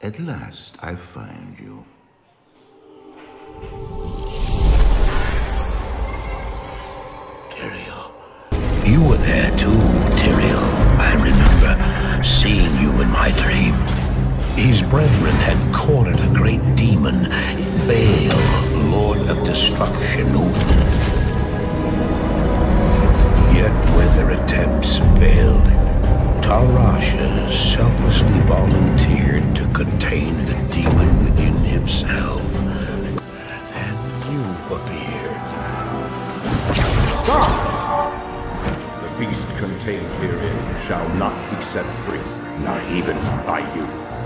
At last, I find you. Tyrael. You were there too, Tyrael. I remember seeing you in my dream. His brethren had cornered a great demon, Baal, Lord of Destruction, Yet when their attempts failed, Tal-Rasha selflessly volunteered to contain the demon within himself. Then you appeared. Stop! The beast contained herein shall not be set free, not even by you.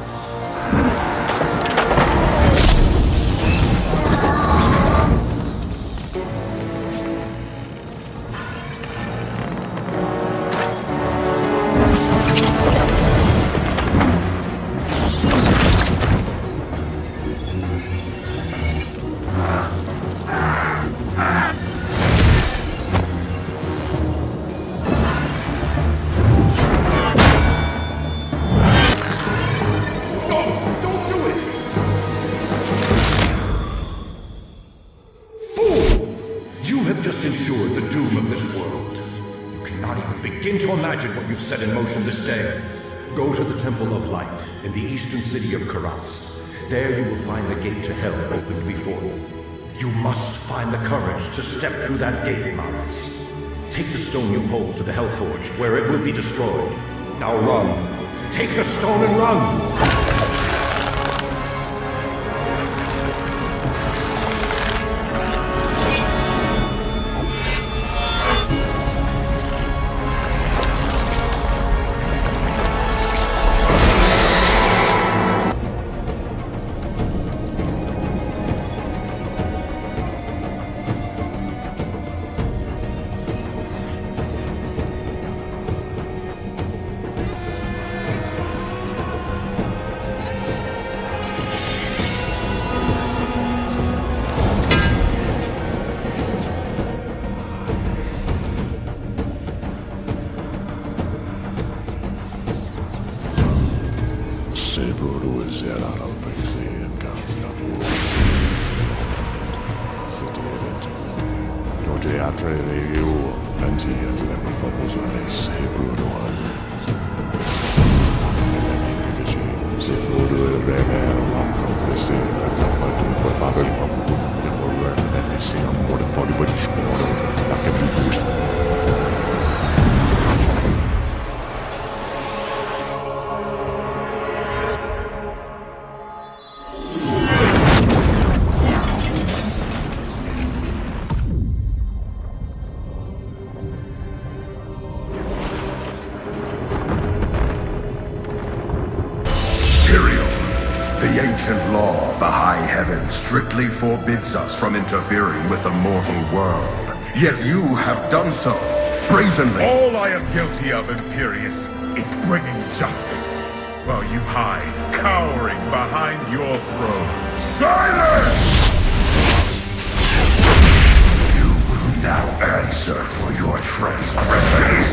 Just ensured the doom of this world. You cannot even begin to imagine what you've set in motion this day. Go to the Temple of Light in the eastern city of Kuratz. There you will find the gate to hell opened before you. You must find the courage to step through that gate, Maris. Take the stone you hold to the Hellforge, where it will be destroyed. Now run. Take the stone and run! Strictly forbids us from interfering with the mortal world. Yet you have done so, brazenly. All I am guilty of, Imperius, is bringing justice, while you hide, cowering behind your throne. Silence! You will now answer for your transgressions.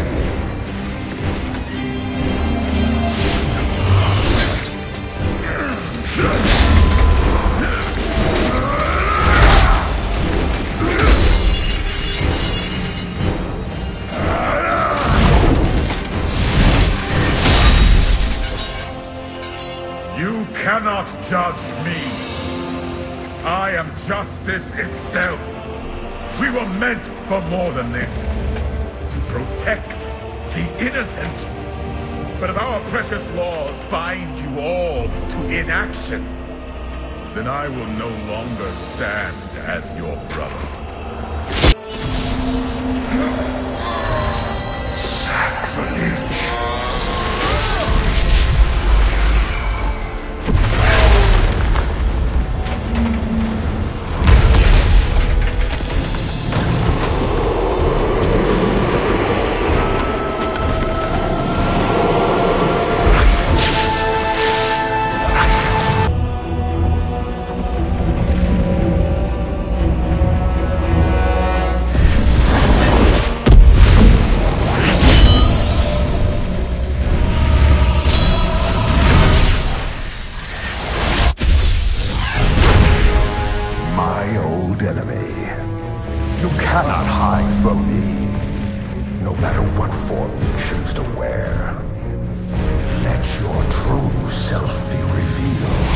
Cannot judge me. I am justice itself. We were meant for more than this. To protect the innocent. But if our precious laws bind you all to inaction, then I will no longer stand as your brother. Sacrilege. enemy. You cannot hide from me, no matter what form you choose to wear. Let your true self be revealed.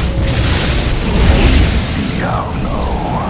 Diablo.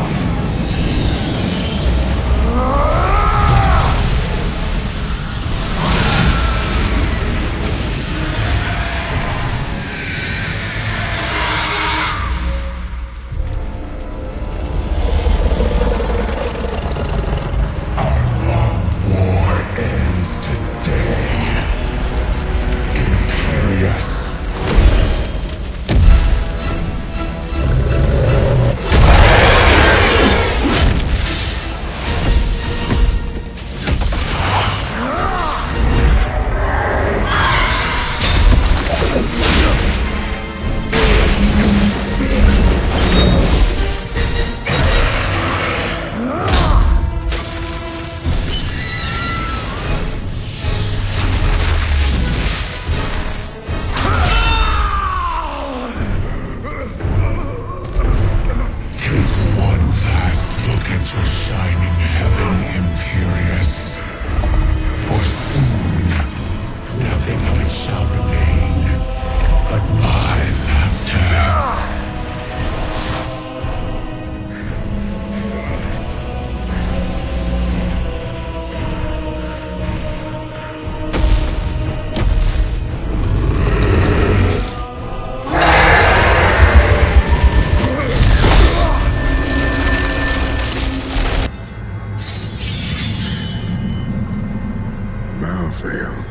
Malthael.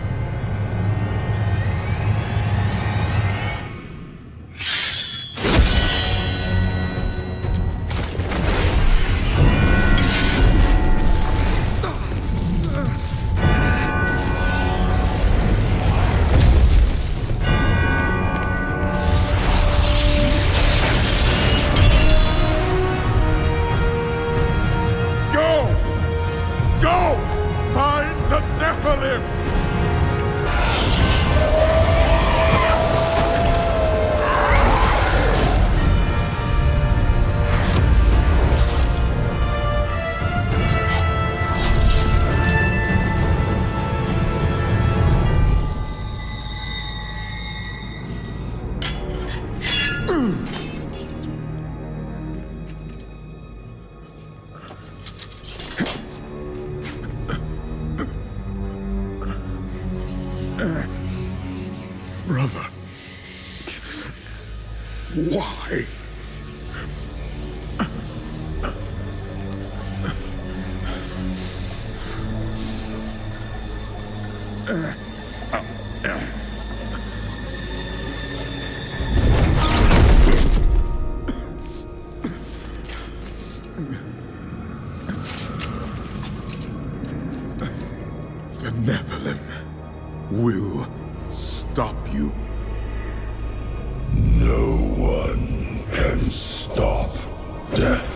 Brother, why? The Nephilim will stop you. No one can stop death.